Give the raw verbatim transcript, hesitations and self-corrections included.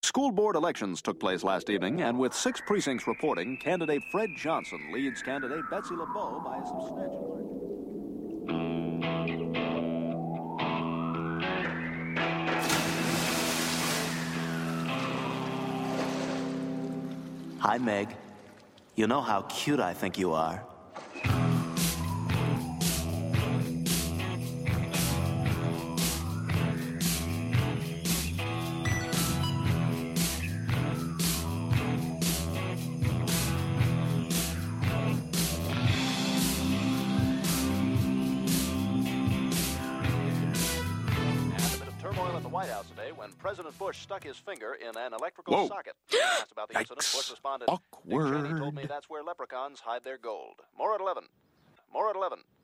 School board elections took place last evening, and with six precincts reporting, candidate Fred Johnson leads candidate Betsy LeBeau by a substantial margin. Hi, Meg. You know how cute I think you are. White House today when President Bush stuck his finger in an electrical Whoa. socket. Asked about the incident, Bush responded, Awkward. Dick Cheney told me that's where leprechauns hide their gold. More at eleven. More at eleven.